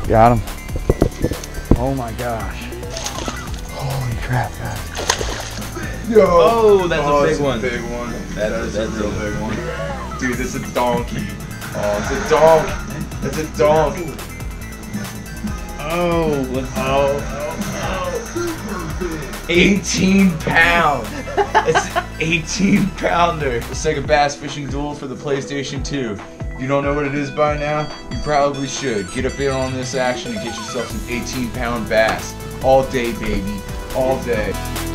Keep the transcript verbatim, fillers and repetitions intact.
Got him. Oh my gosh. Holy crap, guys. Yo. Oh, that's oh, a big that's one. A big one. That's, That a, is that's a real a big one. Dude, this is a donkey. Oh, it's a donkey. It's a donkey. Oh, let's Oh, oh, oh. eighteen pounds. It's an eighteen pounder. Let's take a bass fishing duel for the PlayStation two. If you don't know what it is by now, you probably should. Get up in on this action and get yourself some eighteen pound bass. All day, baby. All day.